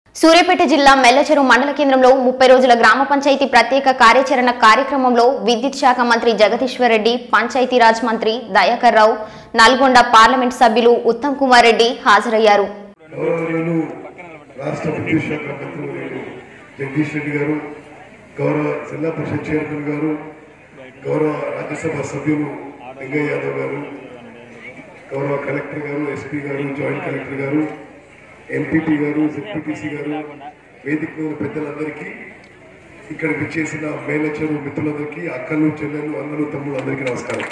సూర్యాపేట జిల్లా మెల్లచెరువు మండల కేంద్రంలో 30 రోజుల గ్రామ పంచాయతీ ప్రత్యేక కార్యాచరణ కార్యక్రమంలో విద్యుత్ శాఖ మంత్రి జగదీశ్వర్ రెడ్డి, పంచాయతీరాజ్ మంత్రి దయాకర్ రావు, నల్గొండ పార్లమెంట్ సభ్యులు ఉత్తమ్ కుమార్ రెడ్డి హాజరయ్యారు. రాష్ట్ర విద్యుత్ శాఖ మంత్రి జగదీష్ రెడ్డి గారు, గౌరవ జిల్లా పరిషత్ చైర్మన్ గారు, గౌరవ రాజ్యసభ సభ్యులు వెంకయ్య యాదవ్ గారు, గౌరవ కలెక్టర్ గారు, ఎస్పీ గారు, జాయింట్ కలెక్టర్ గారు, ఎంపీపీ గారు, జెడ్పీటీసీ గారు, వేదిక మీద పెద్దలందరికీ, ఇక్కడ విచ్చేసిన మేలచెరువు మిత్రులందరికీ, అక్కలు, చెల్లెలు, అన్నలు, తమ్ముడు అందరికీ నమస్కారం.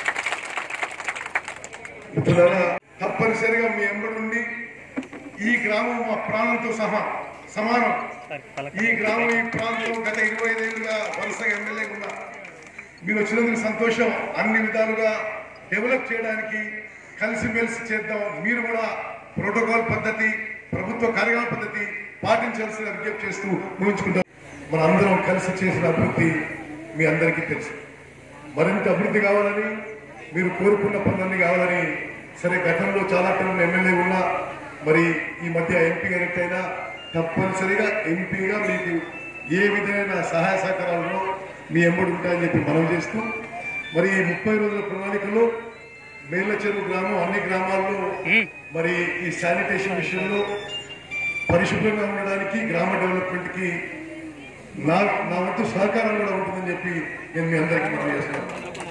మిత్రులారా, తప్పనిసరిగా మీ ఎంబడి నుండి ఈ గ్రామం మా ప్రాణంతో సమానం. ఈ గ్రామం, ఈ ప్రాంతం గత 25 ఏళ్ళుగా వరుసగా ఎమ్మెల్యేగా ఉన్నా. మీరు వచ్చినందుకు సంతోషం. అన్ని విధాలుగా డెవలప్ చేయడానికి కలిసిమెలిసి చేద్దాం. మీరు కూడా ప్రోటోకాల్ పద్ధతి, ప్రభుత్వ కార్యక్రమ పద్ధతి పాటించాల్సిన విజ్ఞప్తి చేస్తూ ముగించుకుంటాం. మన అందరం కలిసి చేసిన అభివృద్ధి మీ అందరికీ తెలుసు. మరింత అభివృద్ధి కావాలని, మీరు కోరుకున్న పనులన్నీ కావాలని, సరే గతంలో చాలా టర్మ్ ఎమ్మెల్యే ఉన్నా, మరి ఈ మధ్య ఎంపీగా ఎట్టయినా తప్పనిసరిగా ఎంపీగా మీకు ఏ విధమైన సహాయ సహకారాలను మీ ఎంబడి ఉంటాయని చెప్పి మనం చేస్తూ, మరి ఈ 30 రోజుల ప్రణాళికలో మేలచెరువు గ్రామం అన్ని గ్రామాల్లో మరి ఈ శానిటేషన్ విషయంలో పరిశుభ్రంగా ఉండడానికి, గ్రామ డెవలప్మెంట్కి నా వంతు సహకారం కూడా ఉంటుందని చెప్పి నేను మీ అందరికీ మనం చేస్తున్నాను.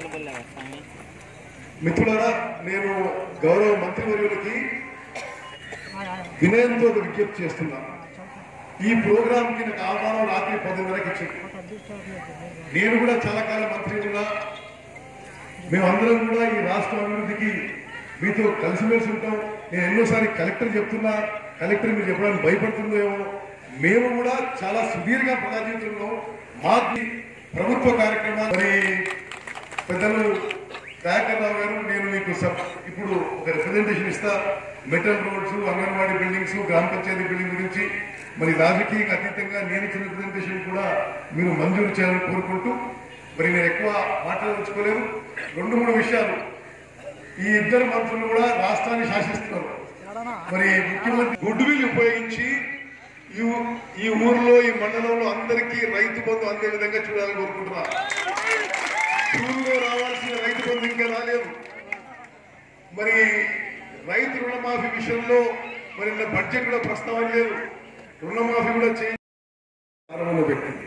మిత్రులారా, నేను గౌరవ మంత్రివర్యులకి వినయంతో విజ్ఞప్తి చేస్తున్నాను. ఈ ప్రోగ్రాంకి నాకు ఆహ్వానం రాత్రి 10:30కి ఇచ్చింది. నేను కూడా చాలా కాలం మంత్రి ఉన్నా. మేమందరం కూడా ఈ రాష్ట్ర అభివృద్ధికి మీతో కలిసిమెలిసి ఉంటాం. నేను ఎన్నోసారి కలెక్టర్ చెప్తున్నా, కలెక్టర్ మీరు చెప్పడానికి భయపడుతుందేమో. మేము కూడా చాలా సుదీర్ఘ ప్రజాజీవితంలో మాకు ప్రభుత్వ కార్యక్రమాలు, మరి పెద్దలు దయాకర్ రావు గారు, నేను మీకు ఇప్పుడు ఒక రిప్రజెంటేషన్ ఇస్తా. మెటల్ రోడ్స్, అంగన్వాడీ బిల్డింగ్స్, గ్రామ పంచాయతీ బిల్డింగ్ గురించి మరి రాజకీయంగా అతీతంగా నేను ఇచ్చిన రిప్రజెంటేషన్ కూడా మీరు మంజూరు చేయాలని కోరుకుంటూ, మరి నేను ఎక్కువ మాట్లాడదలుచుకోలేదు. 2-3 విషయాలు. ఈ ఇద్దరు మంత్రులు కూడా రాష్ట్రాన్ని శాసిస్తున్నారు. మరి ముఖ్యమంత్రి గుడ్ విల్ ఉపయోగించి ఈ ఊర్లో, ఈ మండలంలో అందరికీ రైతు బంధు అందే విధంగా చూడాలని కోరుకుంటున్నా. జూన్లో రావాల్సిన రైతు బంధు ఇంకా రాలేదు. మరి రైతు రుణమాఫీ విషయంలో మరి బడ్జెట్ కూడా ప్రస్తావన లేదు. రుణమాఫీ కూడా చేయాలి. పెట్టింది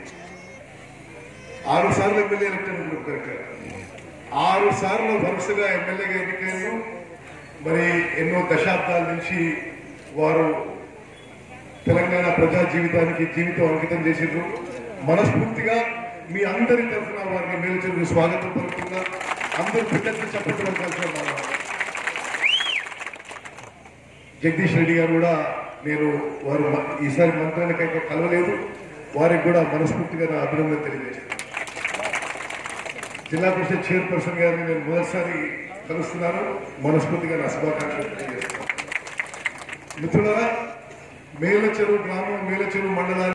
6 సార్లు ఎమ్మెల్యే ఎలక్టెడ్, 6 సార్లు వరుసగా ఎమ్మెల్యేగా ఎన్నికయ్యారు. మరి ఎన్నో దశాబ్దాల నుంచి వారు తెలంగాణ ప్రజా జీవితానికి జీవితం అంకితం చేసిండ్రు. మనస్ఫూర్తిగా మీ అందరి తరఫున వారిని మేలుచెరువు స్వాగతం పలుకుతున్నా. అందరూ బిడ్డలు చెప్పడం. జగదీష్ రెడ్డి గారు కూడా, నేను వారు ఈసారి మంత్రానికైతే కలవలేదు, వారికి కూడా మనస్ఫూర్తిగా నా అభినందన తెలియజేస్తాను. జిల్లా పరిషత్ చైర్పర్సన్ గారిని నేను మొదటిసారి కలుస్తున్నాను. మనస్ఫూర్తిగా నా శుభాకాంక్షలు తెలియజేస్తాను. మిత్రులారా, మేలచెరువు గ్రామం, మేలచెరువు మండలాన్ని